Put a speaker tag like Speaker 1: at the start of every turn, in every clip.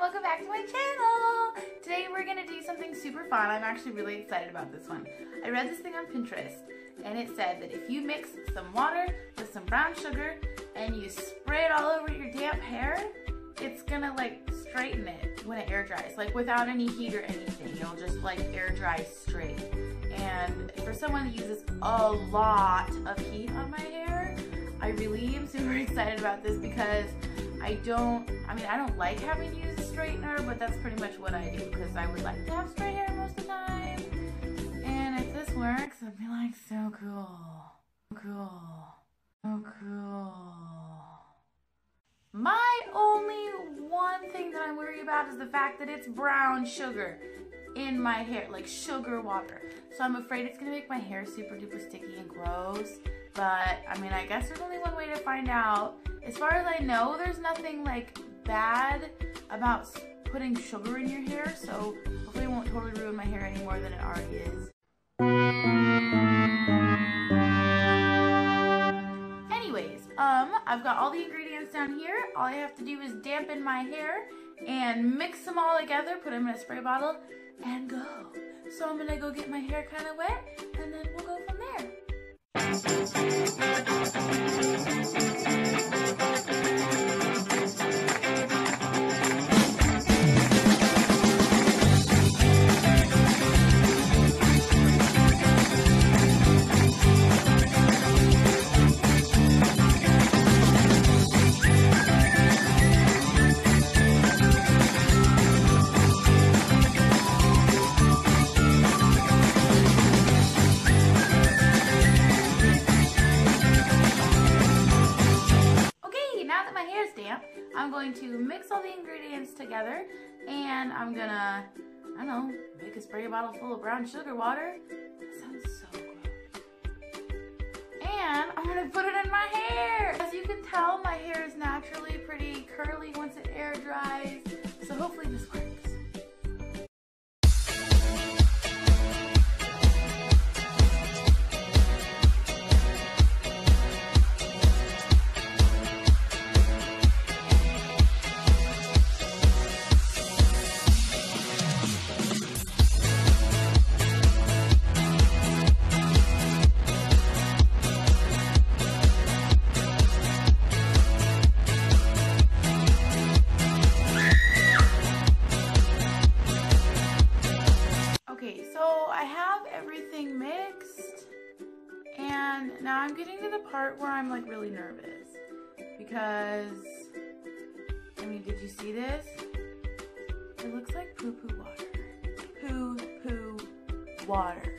Speaker 1: welcome back to my channel. Today we're gonna do something super fun. I'm actually really excited about this one. I read this thing on Pinterest and it said that if you mix some water with some brown sugar and you spray it all over your damp hair, it's gonna like straighten it when it air dries, like without any heat or anything. It'll just like air dry straight. And for someone that uses a lot of heat on my hair, I really am super excited about this because I don't like having to use a straightener, but that's pretty much what I do because I would like to have straight hair most of the time. And if this works, I'd be like, so cool. So cool. My only one thing that I'm worried about is the fact that it's brown sugar in my hair, like sugar water. So I'm afraid it's gonna make my hair super duper sticky and gross. But I mean, I guess there's only one way to find out. As far as I know, there's nothing like bad about putting sugar in your hair, so hopefully it won't totally ruin my hair any more than it already is. Anyways, I've got all the ingredients down here. All I have to do is dampen my hair and mix them all together, put them in a spray bottle, and go. So I'm gonna go get my hair kind of wet, and then we'll go from there. I'm going to mix all the ingredients together and I'm gonna, I don't know, make a spray bottle full of brown sugar water. That sounds so good. And I'm gonna put it in my hair. As you can tell, my hair is naturally pretty curly once it air dries, so hopefully this works. Everything mixed, and now I'm getting to the part where I'm like really nervous because, I mean, did you see this? It looks like poo-poo water. Poo-poo water.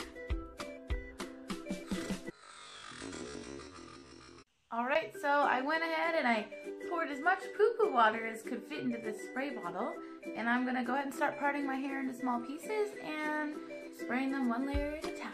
Speaker 1: Alright, so I went ahead and I poured as much poo-poo water as could fit into this spray bottle, and I'm gonna go ahead and start parting my hair into small pieces and spraying them one layer at a time.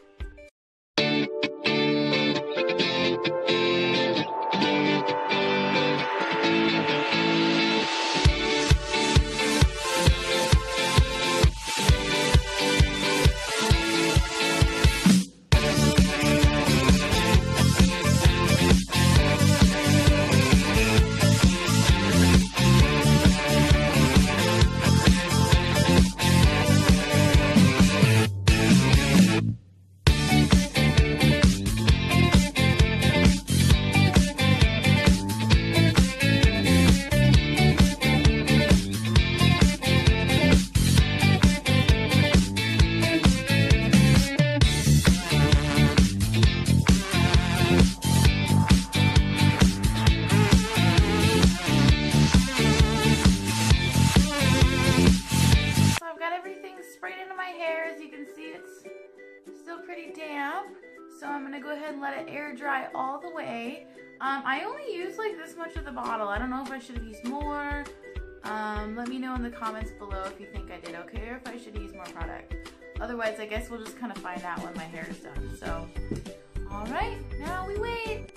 Speaker 1: Pretty damp, so I'm gonna go ahead and let it air dry all the way. I only used like this much of the bottle. I don't know if I should have used more. Let me know in the comments below if you think I did okay or if I should use more product. Otherwise, I guess we'll just kind of find out when my hair is done. So, all right, now we wait.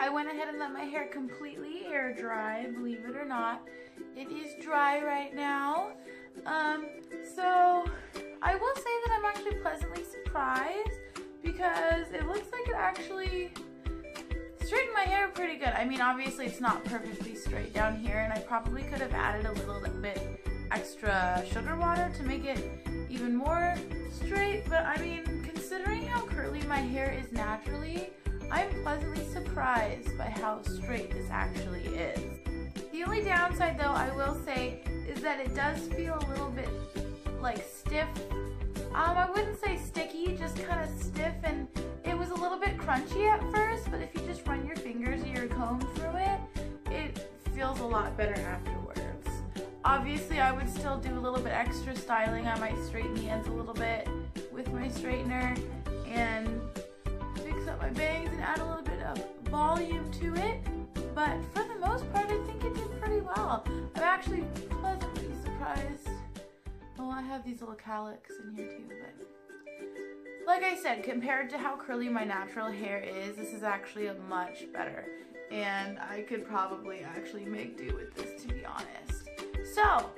Speaker 1: I went ahead and let my hair completely air dry, believe it or not. It is dry right now. So I will say that I'm actually pleasantly surprised because it looks like it actually straightened my hair pretty good. I mean, obviously it's not perfectly straight down here, and I probably could have added a little bit extra sugar water to make it even more straight, but I mean, considering how curly my hair is naturally, I'm pleasantly surprised by how straight this actually is. The only downside though, I will say, is that it does feel a little bit like stiff. I wouldn't say sticky, just kind of stiff, and it was a little bit crunchy at first, but if you just run your fingers or your comb through it, it feels a lot better afterwards. Obviously, I would still do a little bit extra styling. I might straighten the ends a little bit with my straightener and fix up my bangs and add a little bit of volume to it. But for the most part, I think it did pretty well. I'm actually pleasantly surprised. Oh, I have these little cowlicks in here too, but like I said, compared to how curly my natural hair is, this is actually a much better. And I could probably actually make do with this, to be honest. So,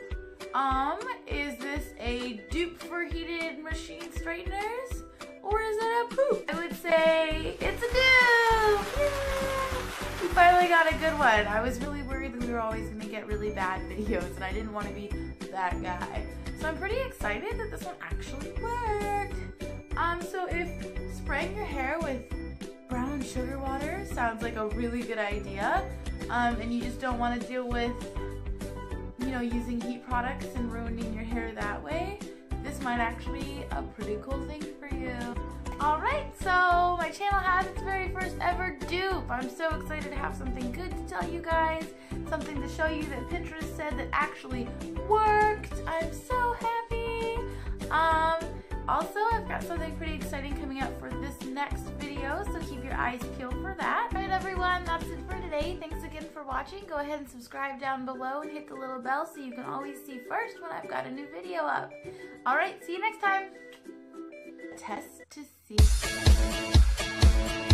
Speaker 1: is this a dupe for heated machine straighteners? Or is it a poop? I would say it's a dupe! Yay! We finally got a good one. I was really worried that we were always going to get really bad videos, and I didn't want to be that guy. So I'm pretty excited that this one actually worked. So if spraying your hair with brown sugar water sounds like a really good idea, and you just don't want to deal with, you know, using heat products and ruining your hair that way, this might actually be a pretty cool thing for you. Alright, so my channel has its very first ever dupe. I'm so excited to have something good to tell you guys, something to show you that Pinterest said that actually worked. I'm so happy. Also, I've got something pretty exciting coming up for this next video, so keep your eyes peeled for that. Alright everyone, that's it for today. Thanks again for watching. Go ahead and subscribe down below and hit the little bell so you can always see first when I've got a new video up. Alright, see you next time. Test to see.